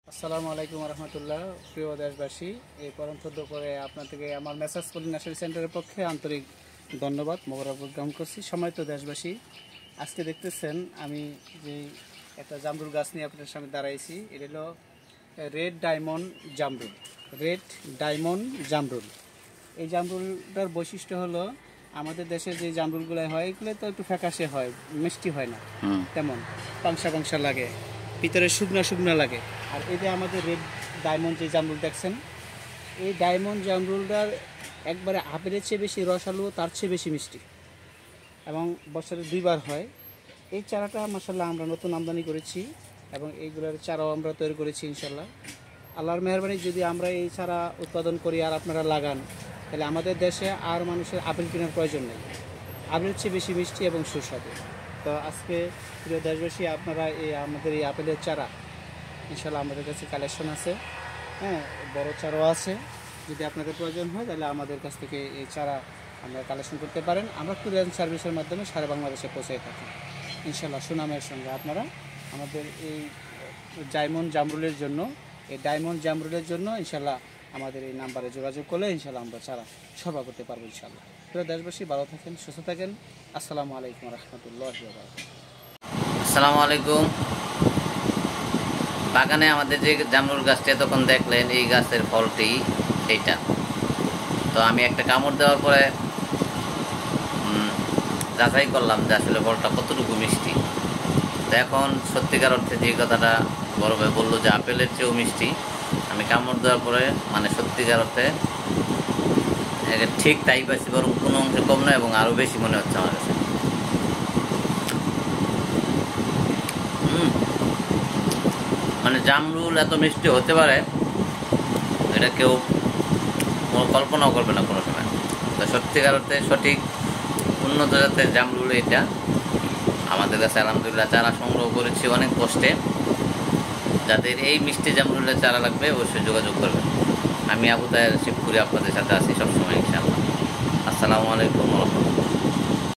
আসসালামু আলাইকুম রহমতুল্লাহ। প্রিয় দেশবাসী, এই পরম সদ্য করে আপনার থেকে আমার মেসাজ পলি নার্সারি সেন্টারের পক্ষে আন্তরিক ধন্যবাদ মোবারকবাদ জ্ঞাপন করছি। সম্মানিত দেশবাসী, আজকে দেখতেছেন আমি যে একটা জামরুল গাছ নিয়ে আপনাদের সামনে দাঁড়াইছি। এটা হলো রেড ডায়মন্ড জামরুল। রেড ডায়মন্ড জামরুল, এই জামরুলটার বৈশিষ্ট্য হলো আমাদের দেশে যে জামরুলগুলো হয় এগুলো তো একটু ফ্যাকাশে হয়, মিষ্টি হয় না, তেমন পাংশা পাংশা লাগে, ভিতরে শুকনা শুকনা লাগে। আর এই যে আমাদের রেড ডায়মন্ড যে জামরুল দেখছেন, এই ডায়মন্ড জামরুলটার একবারে আপেলের চেয়ে বেশি রসালো, তার চেয়ে বেশি মিষ্টি, এবং বছরে 2বার হয়। এই চারাটা মাশাআল্লাহ আমরা নতুন আমদানি করেছি এবং এইগুলোর চারাও আমরা তৈরি করেছি ইনশাল্লাহ। আল্লাহর মেহরবানি যদি আমরা এই চারা উৎপাদন করি আর আপনারা লাগান, তাহলে আমাদের দেশে আর মানুষের আপেল কেনার প্রয়োজন নেই। আপেলের চেয়ে বেশি মিষ্টি এবং সুস্বাদু। তো আজকে প্রিয় দেশবাসী, আপনারা আমাদের এই আপেলের চারা ইনশাল্লাহ আমাদের কাছে কালেকশন আছে, হ্যাঁ, বড় চারাও আছে। যদি আপনাদের প্রয়োজন হয় তাহলে আমাদের কাছ থেকে এই চারা আমরা কালেকশন করতে পারেন। আমরা কুরিয়ার সার্ভিসের মাধ্যমে সারা বাংলাদেশে পৌঁছে থাকি ইনশাল্লাহ সুনামের সঙ্গে। আপনারা আমাদের এই ডায়মন্ড জামরুলের জন্য ইনশাল্লাহ আমাদের এই নাম্বারে যোগাযোগ করলে ইনশাল্লাহ আমরা চারা সরবরাহ করতে পারবো ইনশাল্লাহ। প্রিয় দেশবাসী, ভালো থাকেন, সুস্থ থাকেন। আসসালামু আলাইকুম রহমতুল্লাহি ওয়া বারাকাতুহু। আসসালামু আলাইকুম। বাগানে আমাদের যে জামরুল গাছটি তখন দেখলেন, এই গাছের ফলটি এইটা। তো আমি একটা কামড় দেওয়ার পরে যাচাই করলাম যে আসলে ফলটা কতটুকু মিষ্টি। তো এখন সত্যিকার অর্থে যে কথাটা বড় ভাই বললো যে আপেলের চেয়েও মিষ্টি, আমি কামড় দেওয়ার পরে মানে সত্যিকার অর্থে ঠিক তাই পাচ্ছি, বরং কোনো অংশে কম নয় এবং আরও বেশি মনে হচ্ছে আমার কাছে। মানে জামরুল এত মিষ্টি হতে পারে এটা কেউ কল্পনাও করবে না কোনো সময়। তো সত্যিকার অর্থে সঠিক উন্নত জাতের জামরুল এটা। আমাদের কাছে আলহামদুলিল্লাহ চারা সংগ্রহ করেছি অনেক কষ্টে। যাদের এই মিষ্টি জামরুলের চারা লাগবে অবশ্যই যোগাযোগ করবেন। আমি আবু তাহের শিবপুরি আপনাদের সাথে আছি সবসময় ইনশাআল্লাহ। আসসালামু আলাইকুম ওয়া রাহমাতুল্লাহ।